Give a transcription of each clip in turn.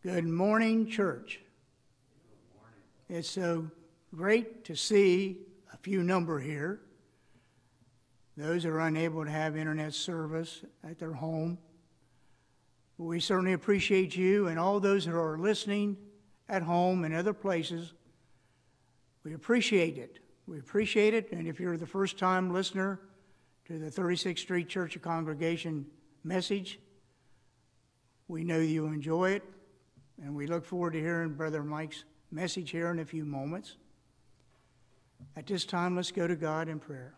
Good morning, church. Good morning. It's so great to see a few number here. Those who are unable to have internet service at their home. We certainly appreciate you and all those who are listening at home and other places. We appreciate it. We appreciate it. And if you're the first-time listener to the 36th Street Church of Congregation message, we know you enjoy it. And we look forward to hearing Brother Mike's message here in a few moments. At this time, let's go to God in prayer.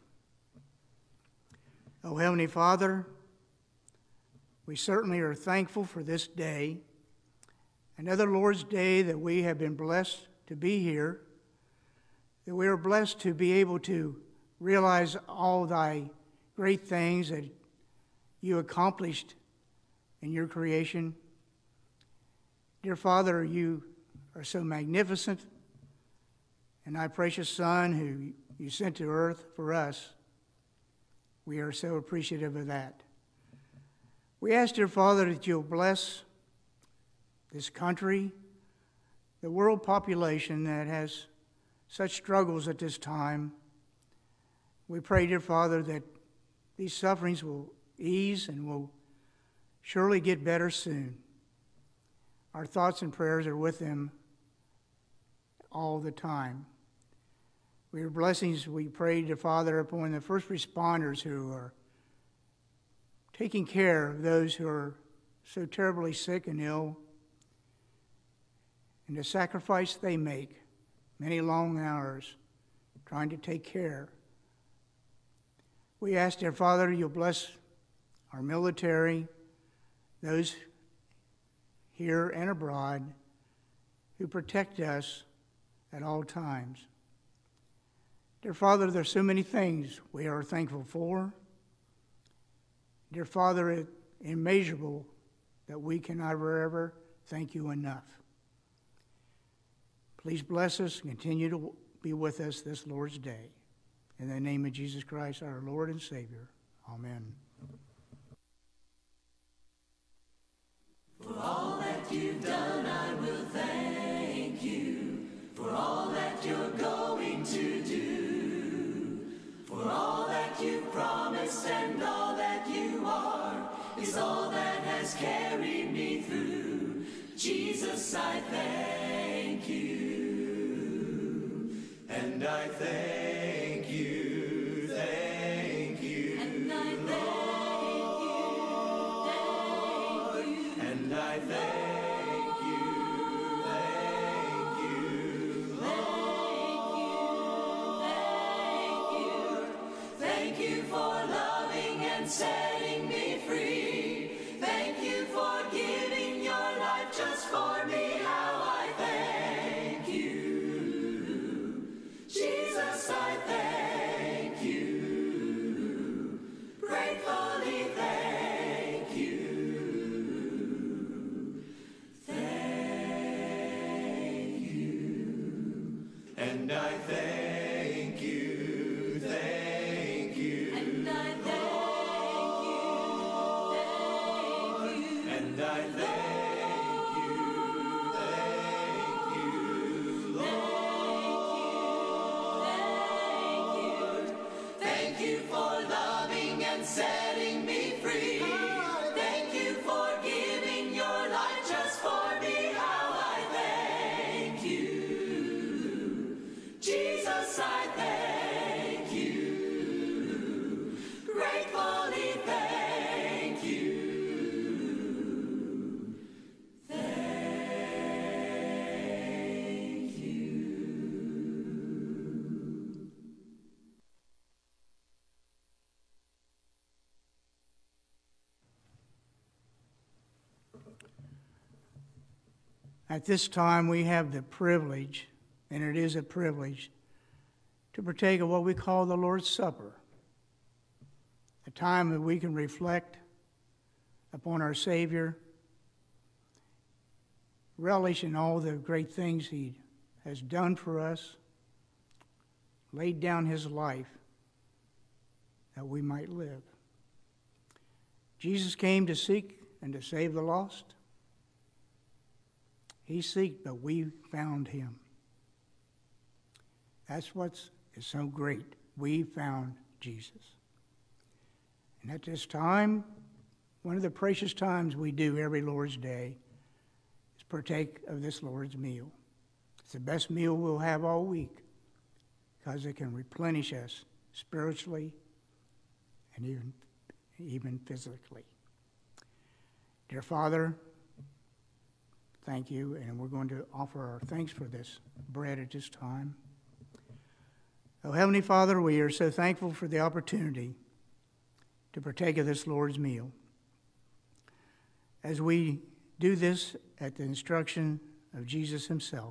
Oh, Heavenly Father, we certainly are thankful for this day, another Lord's Day that we have been blessed to be here, that we are blessed to be able to realize all thy great things that you accomplished in your creation. Dear Father, you are so magnificent, and thy precious Son who you sent to earth for us, we are so appreciative of that. We ask, dear Father, that you'll bless this country, the world population that has such struggles at this time. We pray, dear Father, that these sufferings will ease and will surely get better soon. Our thoughts and prayers are with them all the time. Your blessings, we pray, dear Father, upon the first responders who are taking care of those who are so terribly sick and ill, and the sacrifice they make, many long hours, trying to take care. We ask, dear Father, you'll bless our military, those here and abroad, who protect us at all times. Dear Father, there's so many things we are thankful for. Dear Father, it's immeasurable that we can never ever thank you enough. Please bless us and continue to be with us this Lord's Day. In the name of Jesus Christ, our Lord and Savior. Amen. For all that you've done, I will thank you. For all that you're going to do. For all that you've promised and all that you are is all that has carried me through. Jesus, I thank you. And I thank you, thank you. And I thank you. And I thank you, thank you, thank you. Thank you for loving and setting me free. Thank you for giving your life just for me. How I thank you. Jesus, I thank you. Gratefully thank you. And I thank you, thank you. And I thank you, thank you. And I thank you, thank you, Lord. Thank you for loving and setting me free. Thank you for giving your life just for me. How I thank you. Jesus, I thank you. Gratefully thank you. Thank you. At this time, we have the privilege, and it is a privilege, to partake of what we call the Lord's Supper, a time that we can reflect upon our Savior, relish in all the great things he has done for us, laid down his life that we might live. Jesus came to seek and to save the lost. He seeked, but we found him. That's what's so great. We found Jesus. And at this time, one of the precious times we do every Lord's Day is partake of this Lord's meal. It's the best meal we'll have all week because it can replenish us spiritually and even physically. Dear Father, thank you, and we're going to offer our thanks for this bread at this time. Oh, Heavenly Father, we are so thankful for the opportunity to partake of this Lord's meal. As we do this at the instruction of Jesus himself,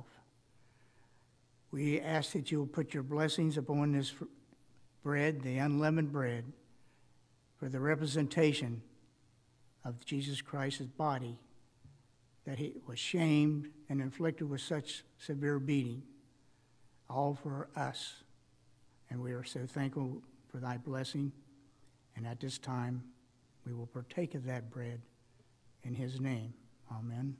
we ask that you will put your blessings upon this bread, the unleavened bread, for the representation of Jesus Christ's body, that he was shamed and inflicted with such severe beating, all for us. And we are so thankful for thy blessing. And at this time, we will partake of that bread in his name. Amen.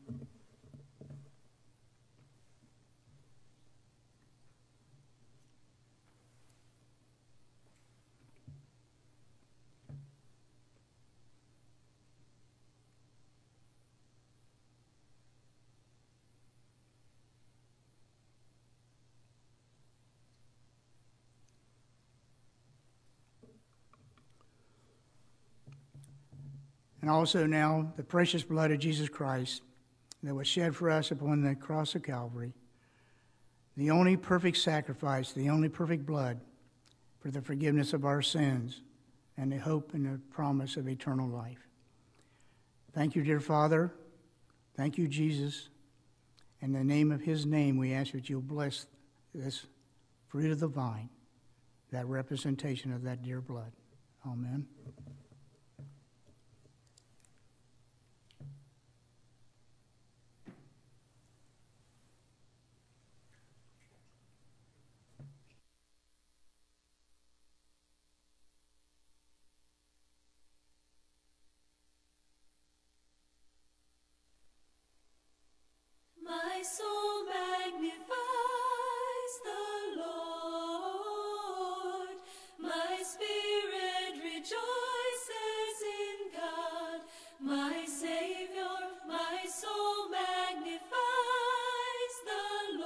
And also now the precious blood of Jesus Christ that was shed for us upon the cross of Calvary, the only perfect sacrifice, the only perfect blood for the forgiveness of our sins and the hope and the promise of eternal life. Thank you, dear Father. Thank you, Jesus. In the name of his name, we ask that you'll bless this fruit of the vine, that representation of that dear blood. Amen. My soul magnifies the Lord. My spirit rejoices in God, my Savior. My soul magnifies the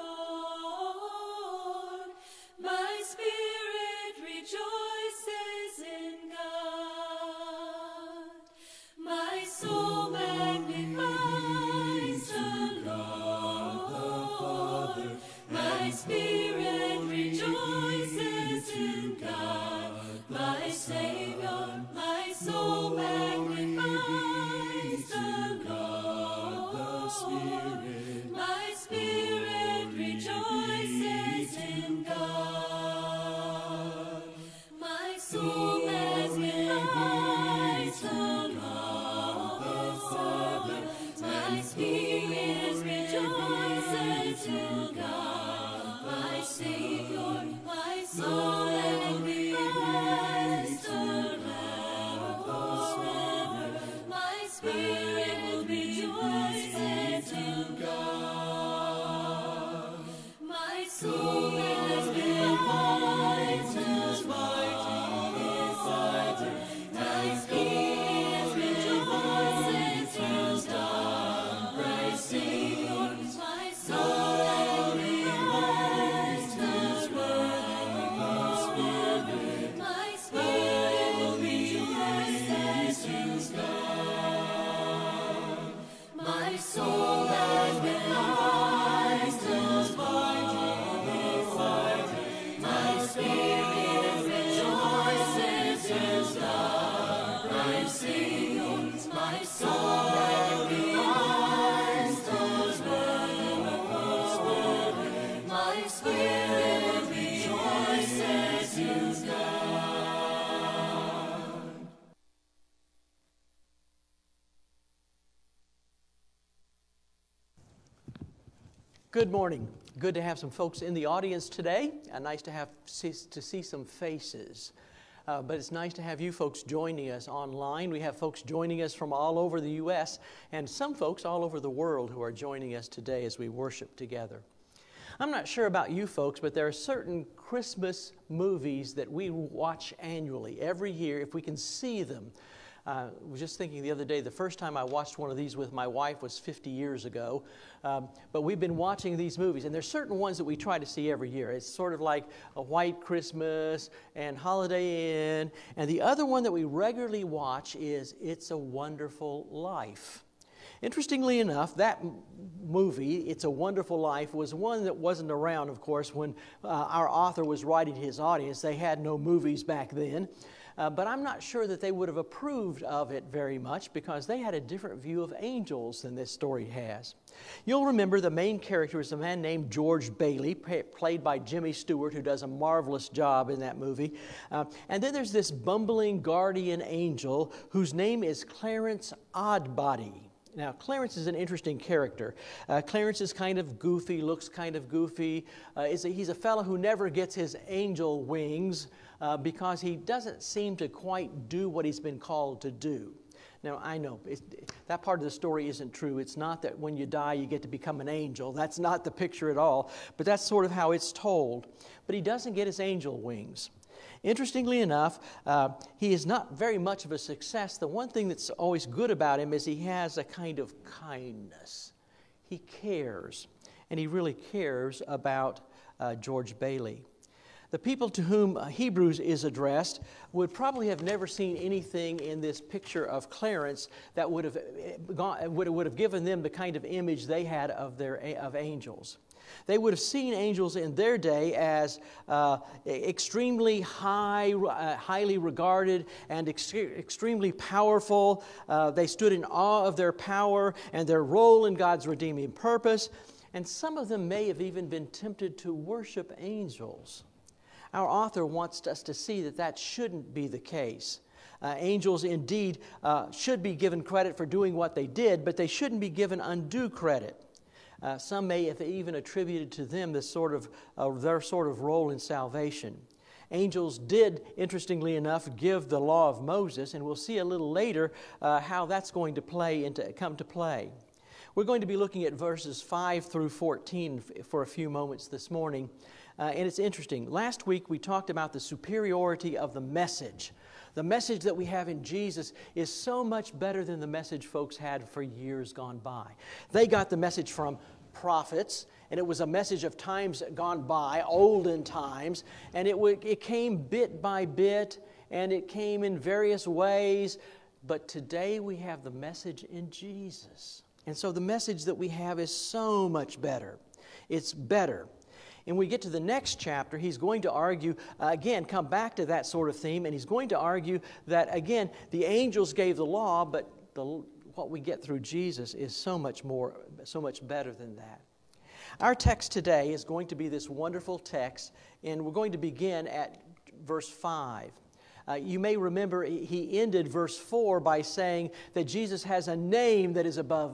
Lord. My spirit rejoices in God. My soul magnifies the Lord. My spirit rejoices in God, my Savior. My soul magnifies the Lord. My spirit rejoices in God. My soul magnifies the Lord. My spirit rejoices in God, my Savior. My soul magnifies the Lord. My spirit rejoices in God. My soul magnifies the Lord. My spirit rejoices in God, my Savior. My soul magnifies the Lord. My spirit rejoices in God. My soul magnifies the Lord. My spirit rejoices in God, my Savior. My soul magnifies the Lord. My spirit rejoices in God. Good morning. Good to have some folks in the audience today. Nice to see some faces. but it's nice to have you folks joining us online. We have folks joining us from all over the U.S. and some folks all over the world who are joining us today as we worship together. I'm not sure about you folks, but there are certain Christmas movies that we watch annually, every year, if we can see them. I was just thinking the other day, the first time I watched one of these with my wife was 50 years ago. But we've been watching these movies, and there's certain ones that we try to see every year. It's sort of like A White Christmas and Holiday Inn. And the other one that we regularly watch is It's a Wonderful Life. Interestingly enough, that movie, It's a Wonderful Life, was one that wasn't around, of course, when our author was writing his audience. They had no movies back then. But I'm not sure that they would have approved of it very much because they had a different view of angels than this story has. You'll remember the main character is a man named George Bailey, played by Jimmy Stewart, who does a marvelous job in that movie. And then there's this bumbling guardian angel whose name is Clarence Oddbody. Now, Clarence is an interesting character. Clarence is kind of goofy, looks kind of goofy. He's a fellow who never gets his angel wings because he doesn't seem to quite do what he's been called to do. Now, I know that part of the story isn't true. It's not that when you die you get to become an angel. That's not the picture at all. But that's sort of how it's told. But he doesn't get his angel wings. Interestingly enough, he is not very much of a success. The one thing that's always good about him is he has a kind of kindness. He cares, and he really cares about George Bailey. The people to whom Hebrews is addressed would probably have never seen anything in this picture of Clarence that would have given them the kind of image they had of angels. They would have seen angels in their day as extremely highly regarded and extremely powerful. They stood in awe of their power and their role in God's redeeming purpose. And some of them may have even been tempted to worship angels. Our author wants us to see that that shouldn't be the case. Angels indeed should be given credit for doing what they did, but they shouldn't be given undue credit. Some may have even attributed to them their sort of role in salvation. Angels did, interestingly enough, give the law of Moses, and we'll see a little later how that's going to come to play. We're going to be looking at verses 5 through 14 for a few moments this morning. And it's interesting. Last week we talked about the superiority of the message. The message that we have in Jesus is so much better than the message folks had for years gone by. They got the message from prophets, and it was a message of times gone by, olden times, and it came bit by bit, and it came in various ways. But today we have the message in Jesus. And so the message that we have is so much better. It's better. And we get to the next chapter, he's going to argue, again, come back to that sort of theme, and he's going to argue that, again, the angels gave the law, but what we get through Jesus is so much better than that. Our text today is going to be this wonderful text, and we're going to begin at verse 5. You may remember he ended verse 4 by saying that Jesus has a name that is above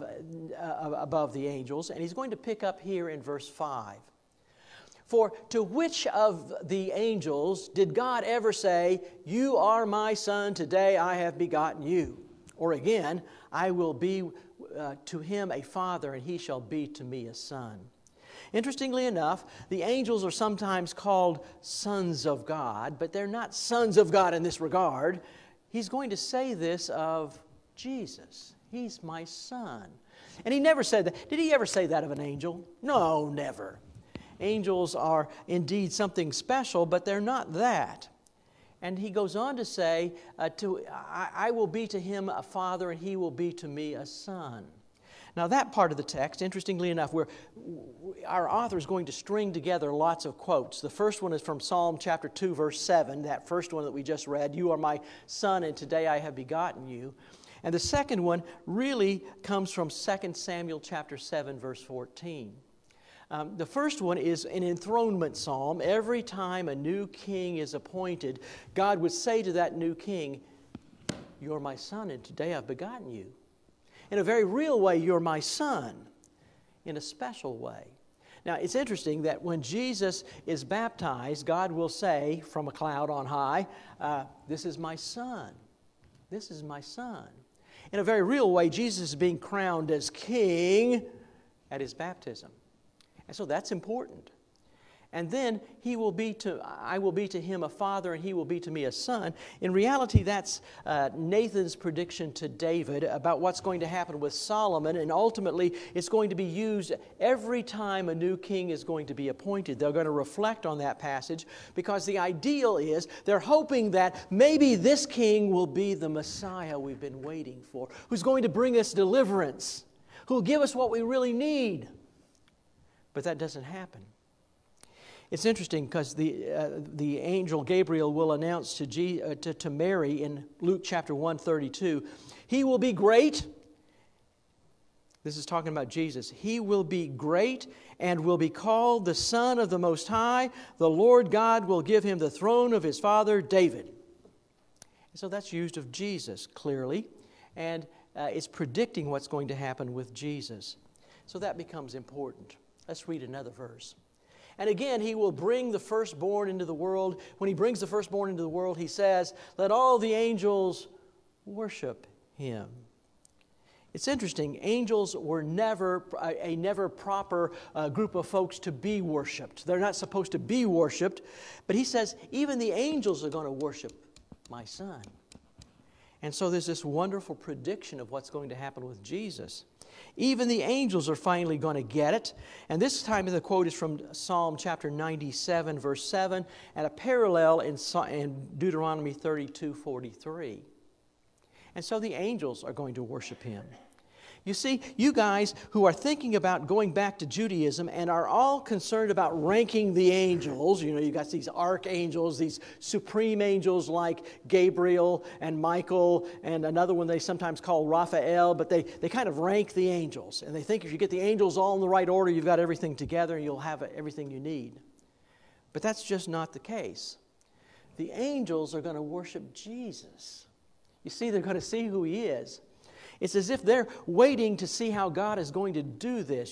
the angels, and he's going to pick up here in verse 5. For to which of the angels did God ever say, "You are my son, today I have begotten you"? Or again, "I will be to him a father, and he shall be to me a son"? Interestingly enough, the angels are sometimes called sons of God, but they're not sons of God in this regard. He's going to say this of Jesus. He's my son. And he never said that. Did he ever say that of an angel? No, never. Angels are indeed something special, but they're not that. And he goes on to say, I will be to him a father, and he will be to me a son. Now that part of the text, interestingly enough, our author is going to string together lots of quotes. The first one is from Psalm chapter 2, verse 7, that first one that we just read, "You are my son, and today I have begotten you." And the second one really comes from 2 Samuel chapter 7, verse 14. The first one is an enthronement psalm. Every time a new king is appointed, God would say to that new king, "You're my son, and today I've begotten you." In a very real way, you're my son. In a special way. Now, it's interesting that when Jesus is baptized, God will say from a cloud on high, this is my Son. This is my Son. In a very real way, Jesus is being crowned as king at his baptism. And so that's important. And then I will be to him a father, and he will be to me a son. In reality, that's Nathan's prediction to David about what's going to happen with Solomon, and ultimately it's going to be used every time a new king is going to be appointed. They're going to reflect on that passage because the ideal is they're hoping that maybe this king will be the Messiah we've been waiting for, who's going to bring us deliverance, who will give us what we really need. But that doesn't happen. It's interesting because the angel Gabriel will announce to Mary in Luke chapter 1:32, he will be great. This is talking about Jesus. He will be great and will be called the Son of the Most High. The Lord God will give him the throne of his father David. And so that's used of Jesus clearly, and it's predicting what's going to happen with Jesus. So that becomes important. Let's read another verse. And again, he will bring the firstborn into the world. When he brings the firstborn into the world, he says, let all the angels worship him. It's interesting. Angels were never proper group of folks to be worshiped. They're not supposed to be worshiped. But he says, even the angels are going to worship my Son. And so there's this wonderful prediction of what's going to happen with Jesus. Even the angels are finally going to get it. And this time the quote is from Psalm chapter 97, verse 7, and a parallel in Deuteronomy 32:43. And so the angels are going to worship him. You see, you guys who are thinking about going back to Judaism and are all concerned about ranking the angels, you got these archangels, these supreme angels like Gabriel and Michael, and another one they sometimes call Raphael, but they kind of rank the angels. And they think if you get the angels all in the right order, you've got everything together and you'll have everything you need. But that's just not the case. The angels are going to worship Jesus. You see, they're going to see who he is. It's as if they're waiting to see how God is going to do this.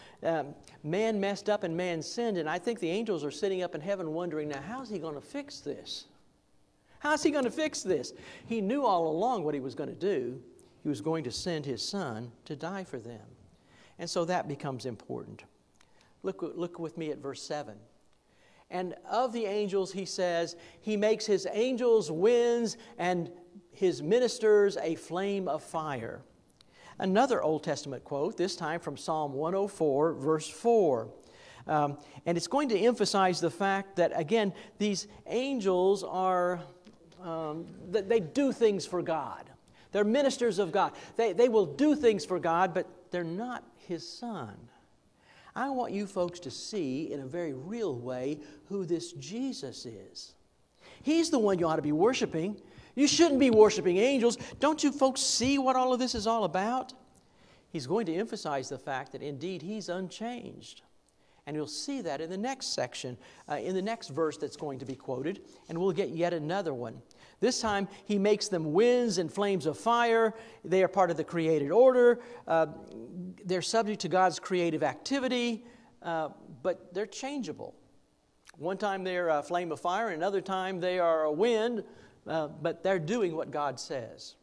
Man messed up and man sinned, and I think the angels are sitting up in heaven wondering, now, how's he going to fix this? How's he going to fix this? He knew all along what he was going to do. He was going to send his Son to die for them. And so that becomes important. Look with me at verse 7. And of the angels, he says, he makes his angels winds and his ministers a flame of fire. Another Old Testament quote, this time from Psalm 104, verse 4. And it's going to emphasize the fact that, again, these angels are, they do things for God. They're ministers of God. They will do things for God, but they're not his Son. I want you folks to see in a very real way who this Jesus is. He's the one you ought to be worshiping. You shouldn't be worshiping angels. Don't you folks see what all of this is all about? He's going to emphasize the fact that indeed he's unchanged. And you'll see that in the next section, in the next verse that's going to be quoted, and we'll get yet another one. This time, he makes them winds and flames of fire. They are part of the created order. They're subject to God's creative activity, but they're changeable. One time they're a flame of fire, and another time they are a wind, but they're doing what God says.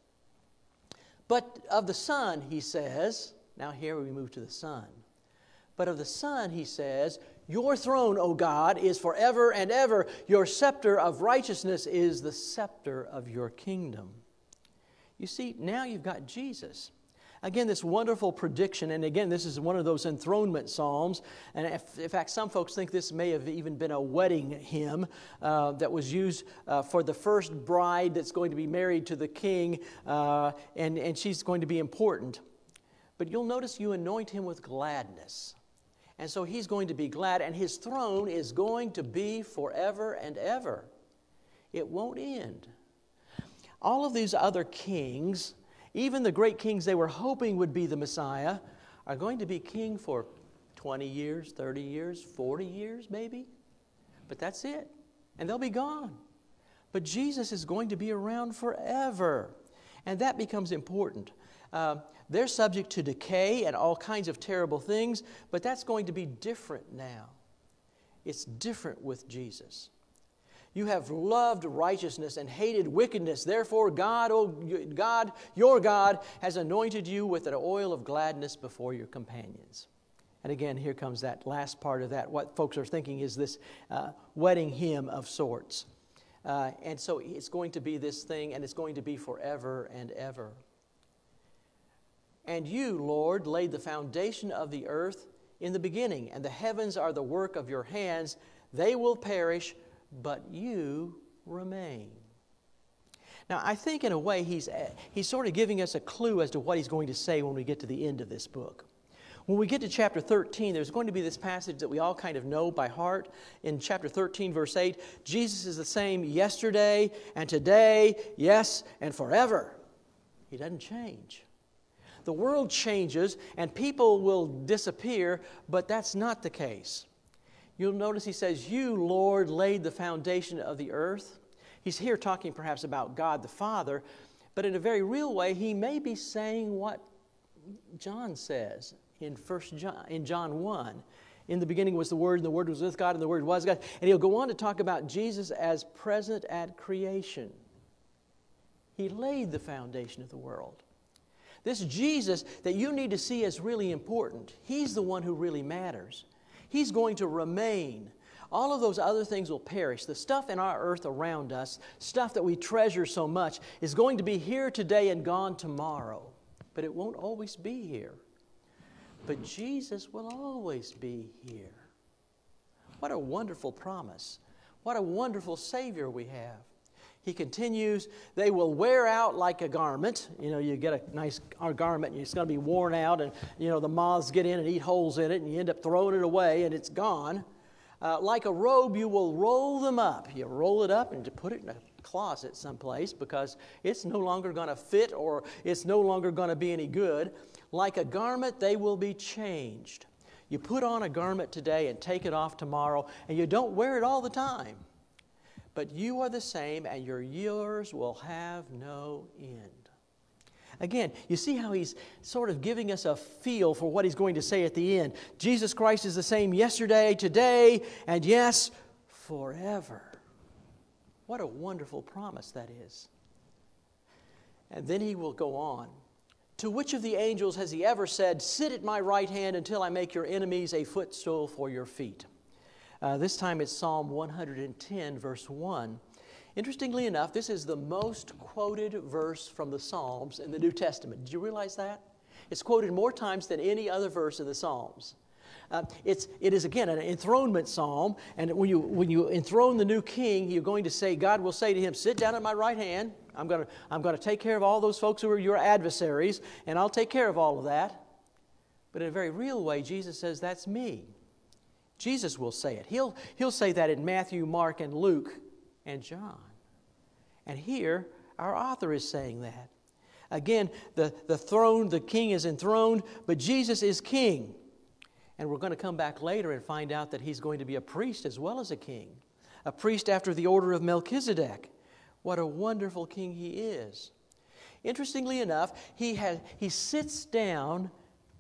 But of the Son, he says, now here we move to the Son. But of the Son, he says, your throne, O God, is forever and ever. Your scepter of righteousness is the scepter of your kingdom. You see, now you've got Jesus. Again, this wonderful prediction, and again, this is one of those enthronement psalms. And in fact, some folks think this may have even been a wedding hymn that was used for the first bride that's going to be married to the king, and she's going to be important. But you'll notice you anoint him with gladness. And so he's going to be glad, and his throne is going to be forever and ever. It won't end. All of these other kings, even the great kings they were hoping would be the Messiah, are going to be king for 20 years, 30 years, 40 years maybe. But that's it. And they'll be gone. But Jesus is going to be around forever. And that becomes important. They're subject to decay and all kinds of terrible things, but that's going to be different now. It's different with Jesus. You have loved righteousness and hated wickedness. Therefore, God, your God, has anointed you with an oil of gladness before your companions. And again, here comes that last part of that. What folks are thinking is this wedding hymn of sorts. And so it's going to be this thing, and it's going to be forever and ever. And you, Lord, laid the foundation of the earth in the beginning, and the heavens are the work of your hands. They will perish, but you remain. Now, I think in a way he's sort of giving us a clue as to what he's going to say when we get to the end of this book. When we get to chapter 13, there's going to be this passage that we all kind of know by heart. In chapter 13, verse 8, Jesus is the same yesterday and today, yes, and forever. He doesn't change. The world changes and people will disappear, but that's not the case. You'll notice he says, you, Lord, laid the foundation of the earth. He's here talking perhaps about God the Father, but in a very real way, he may be saying what John says in John 1. In the beginning was the Word, and the Word was with God, and the Word was God. And he'll go on to talk about Jesus as present at creation. He laid the foundation of the world. This Jesus that you need to see as really important, he's the one who really matters. He's going to remain. All of those other things will perish. The stuff in our earth around us, stuff that we treasure so much, is going to be here today and gone tomorrow. But it won't always be here. But Jesus will always be here. What a wonderful promise. What a wonderful Savior we have. He continues, they will wear out like a garment. You know, you get a nice garment and it's going to be worn out and, you know, the moths get in and eat holes in it and you end up throwing it away and it's gone. Like a robe, you will roll them up. You roll it up and to put it in a closet someplace because it's no longer going to fit or it's no longer going to be any good. Like a garment, they will be changed. You put on a garment today and take it off tomorrow and you don't wear it all the time. But you are the same, and your years will have no end. Again, you see how he's sort of giving us a feel for what he's going to say at the end. Jesus Christ is the same yesterday, today, and yes, forever. What a wonderful promise that is. And then he will go on. To which of the angels has he ever said, sit at my right hand until I make your enemies a footstool for your feet? This time it's Psalm 110, verse 1. Interestingly enough, this is the most quoted verse from the Psalms in the New Testament. Did you realize that? It's quoted more times than any other verse in the Psalms. It is, again, an enthronement psalm, and when you enthrone the new king, you're going to say, God will say to him, sit down at my right hand. I'm going to take care of all those folks who are your adversaries, and I'll take care of all of that. But in a very real way, Jesus says, that's me. Jesus will say it. He'll say that in Matthew, Mark, and Luke, and John. And here, our author is saying that. Again, the king is enthroned, but Jesus is king. And we're going to come back later and find out that he's going to be a priest as well as a king. A priest after the order of Melchizedek. What a wonderful king he is. Interestingly enough, he sits down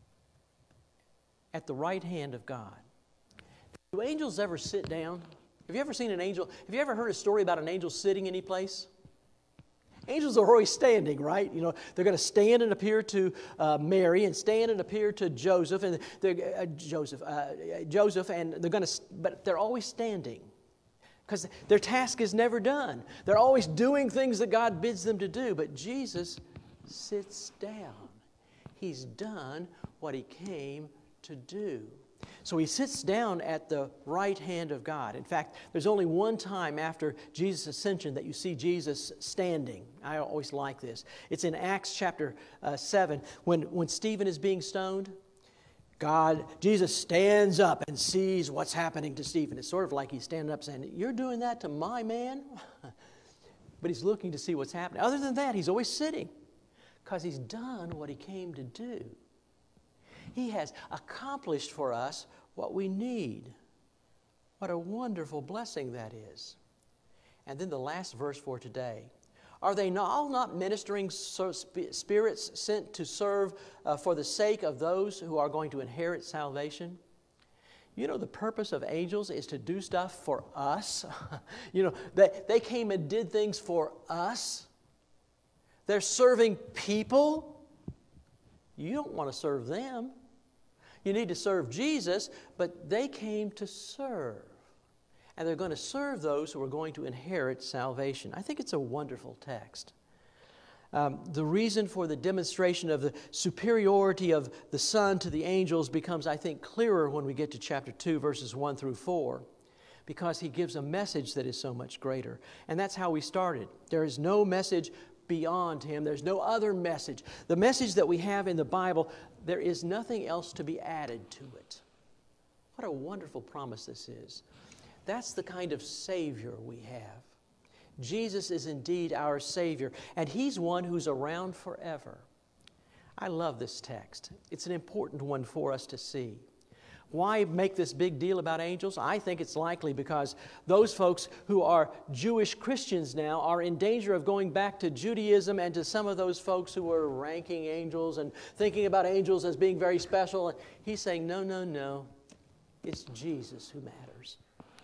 at the right hand of God. Do angels ever sit down? Have you ever seen an angel? Have you ever heard a story about an angel sitting any place? Angels are always standing, right? You know, they're going to stand and appear to Mary, and stand and appear to Joseph, and but they're always standing because their task is never done. They're always doing things that God bids them to do. But Jesus sits down. He's done what he came to do. So he sits down at the right hand of God. In fact, there's only one time after Jesus' ascension that you see Jesus standing. I always like this. It's in Acts chapter 7 when Stephen is being stoned. Jesus stands up and sees what's happening to Stephen. It's sort of like he's standing up saying, you're doing that to my man? But he's looking to see what's happening. Other than that, he's always sitting because he's done what he came to do. He has accomplished for us what we need. What a wonderful blessing that is. And then the last verse for today. Are they all not ministering spirits sent to serve for the sake of those who are going to inherit salvation? You know, the purpose of angels is to do stuff for us. You know, they came and did things for us. They're serving people. You don't want to serve them. You need to serve Jesus, but they came to serve. And they're going to serve those who are going to inherit salvation. I think it's a wonderful text. The reason for the demonstration of the superiority of the Son to the angels becomes, I think, clearer when we get to chapter 2, verses 1 through 4, because he gives a message that is so much greater. And that's how we started. There is no message beyond him. There's no other message. The message that we have in the Bible, there is nothing else to be added to it. What a wonderful promise this is. That's the kind of Savior we have. Jesus is indeed our Savior, and He's one who's around forever. I love this text. It's an important one for us to see. Why make this big deal about angels? I think it's likely because those folks who are Jewish Christians now are in danger of going back to Judaism and to some of those folks who are ranking angels and thinking about angels as being very special. And he's saying, no, no, no. It's Jesus who matters.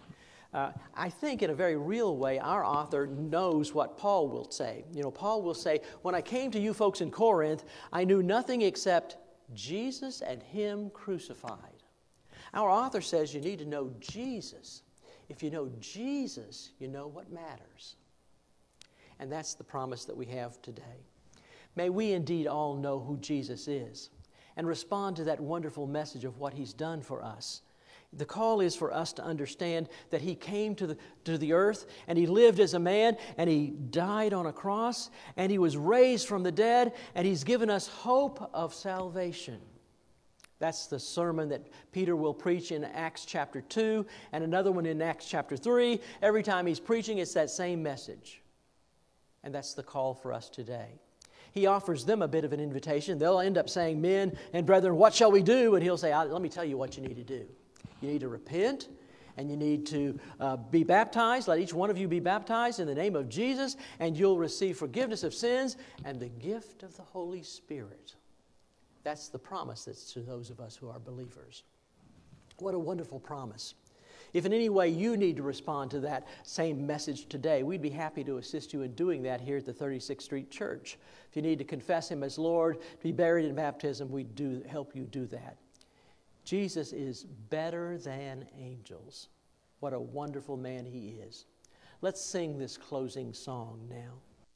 I think in a very real way, our author knows what Paul will say. You know, Paul will say, when I came to you folks in Corinth, I knew nothing except Jesus and Him crucified. Our author says you need to know Jesus. If you know Jesus, you know what matters. And that's the promise that we have today. May we indeed all know who Jesus is and respond to that wonderful message of what He's done for us. The call is for us to understand that He came to the earth and He lived as a man and He died on a cross and He was raised from the dead and He's given us hope of salvation. That's the sermon that Peter will preach in Acts chapter 2 and another one in Acts chapter 3. Every time he's preaching, it's that same message. And that's the call for us today. He offers them a bit of an invitation. They'll end up saying, men and brethren, what shall we do? And he'll say, let me tell you what you need to do. You need to repent, and you need to be baptized. Let each one of you be baptized in the name of Jesus, and you'll receive forgiveness of sins and the gift of the Holy Spirit. That's the promise that's to those of us who are believers. What a wonderful promise. If in any way you need to respond to that same message today, we'd be happy to assist you in doing that here at the 36th Street Church. If you need to confess Him as Lord, to be buried in baptism, we'd help you do that. Jesus is better than angels. What a wonderful man He is. Let's sing this closing song now.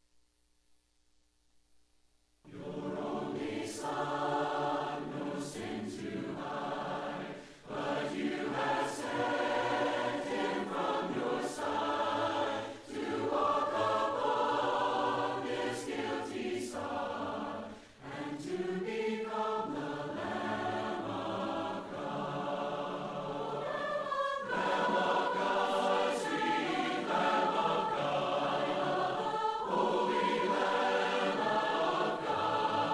Your only Son, no sin too high, but you have sent Him from your side to walk upon this guilty sod and to become the Lamb of God,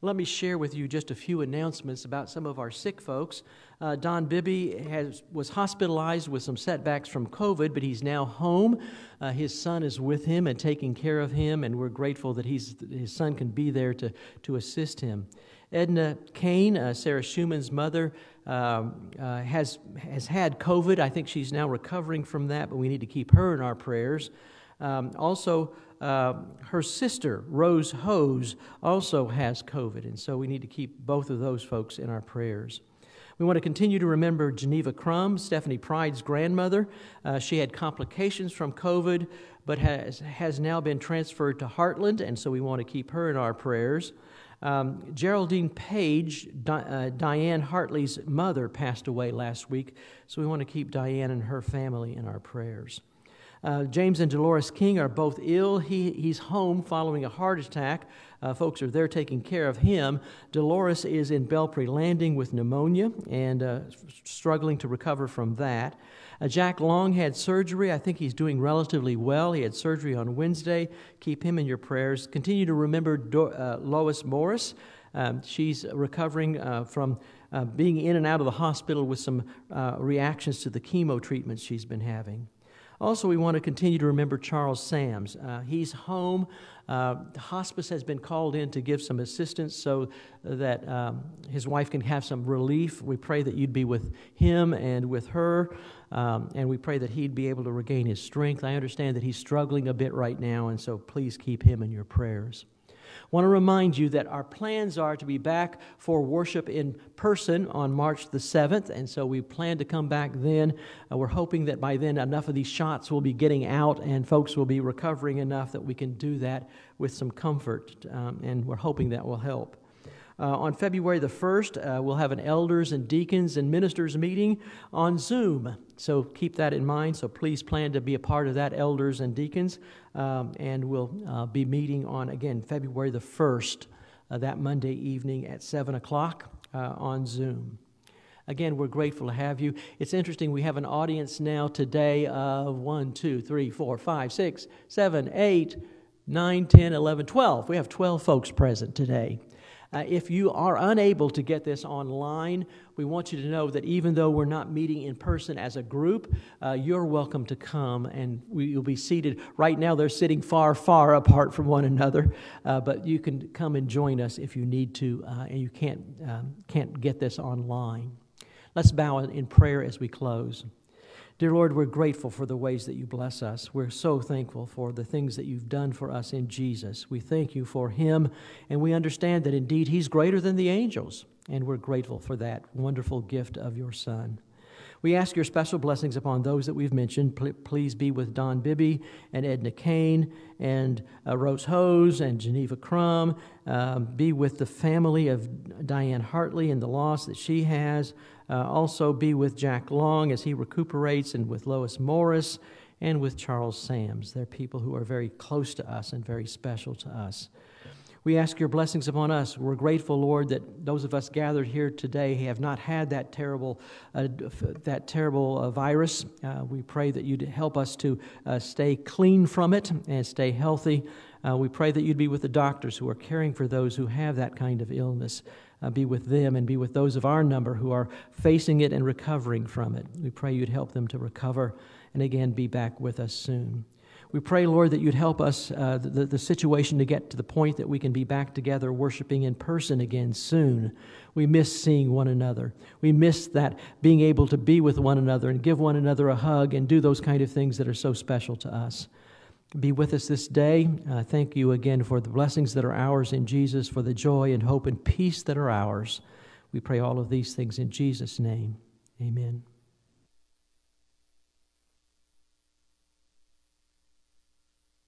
Let me share with you just a few announcements about some of our sick folks. Don Bibby was hospitalized with some setbacks from COVID, but he's now home. His son is with him and taking care of him, and we're grateful that his son can be there to assist him. Edna Kane, Sarah Schumann's mother, has had COVID. I think she's now recovering from that, but we need to keep her in our prayers. Also, her sister, Rose Hose, also has COVID, and so we need to keep both of those folks in our prayers. We want to continue to remember Geneva Crum, Stephanie Pride's grandmother. She had complications from COVID, but has now been transferred to Heartland, and so we want to keep her in our prayers. Geraldine Page, Diane Hartley's mother, passed away last week, so we want to keep Diane and her family in our prayers. James and Dolores King are both ill. He's home following a heart attack. Folks are there taking care of him. Dolores is in Belpre Landing with pneumonia and struggling to recover from that. Jack Long had surgery. I think he's doing relatively well. He had surgery on Wednesday. Keep him in your prayers. Continue to remember Lois Morris. She's recovering from being in and out of the hospital with some reactions to the chemo treatments she's been having. Also, we want to continue to remember Charles Sams. He's home. Hospice has been called in to give some assistance so that his wife can have some relief. We pray that you'd be with him and with her, and we pray that he'd be able to regain his strength. I understand that he's struggling a bit right now, and so please keep him in your prayers. I want to remind you that our plans are to be back for worship in person on March the 7th, and so we plan to come back then. We're hoping that by then enough of these shots will be getting out and folks will be recovering enough that we can do that with some comfort, and we're hoping that will help. On February the 1st, we'll have an elders and deacons and ministers meeting on Zoom. So keep that in mind. So please plan to be a part of that, elders and deacons. And we'll be meeting on, again, February the 1st, that Monday evening at 7 o'clock on Zoom. Again, we're grateful to have you. It's interesting, we have an audience now today of 1, 2, 3, 4, 5, 6, 7, 8, 9, 10, 11, 12. We have 12 folks present today. If you are unable to get this online, we want you to know that even though we're not meeting in person as a group, you're welcome to come, and you'll be seated. Right now, they're sitting far, far apart from one another, but you can come and join us if you need to, and you can't get this online. Let's bow in prayer as we close. Dear Lord, we're grateful for the ways that you bless us. We're so thankful for the things that you've done for us in Jesus. We thank you for him, and we understand that indeed he's greater than the angels, and we're grateful for that wonderful gift of your Son. We ask your special blessings upon those that we've mentioned. Please be with Don Bibby and Edna Kane and Rose Hose and Geneva Crum. Be with the family of Diane Hartley and the loss that she has. Also be with Jack Long as he recuperates, and with Lois Morris and with Charles Sams. They're people who are very close to us and very special to us. We ask your blessings upon us. We're grateful, Lord, that those of us gathered here today have not had that terrible virus. We pray that you'd help us to stay clean from it and stay healthy. We pray that you'd be with the doctors who are caring for those who have that kind of illness. Be with them and be with those of our number who are facing it and recovering from it. We pray you'd help them to recover and again be back with us soon. We pray, Lord, that you'd help us, the situation to get to the point that we can be back together worshiping in person again soon. We miss seeing one another. We miss that being able to be with one another and give one another a hug and do those kind of things that are so special to us. Be with us this day. Thank you again for the blessings that are ours in Jesus, for the joy and hope and peace that are ours. We pray all of these things in Jesus' name. Amen.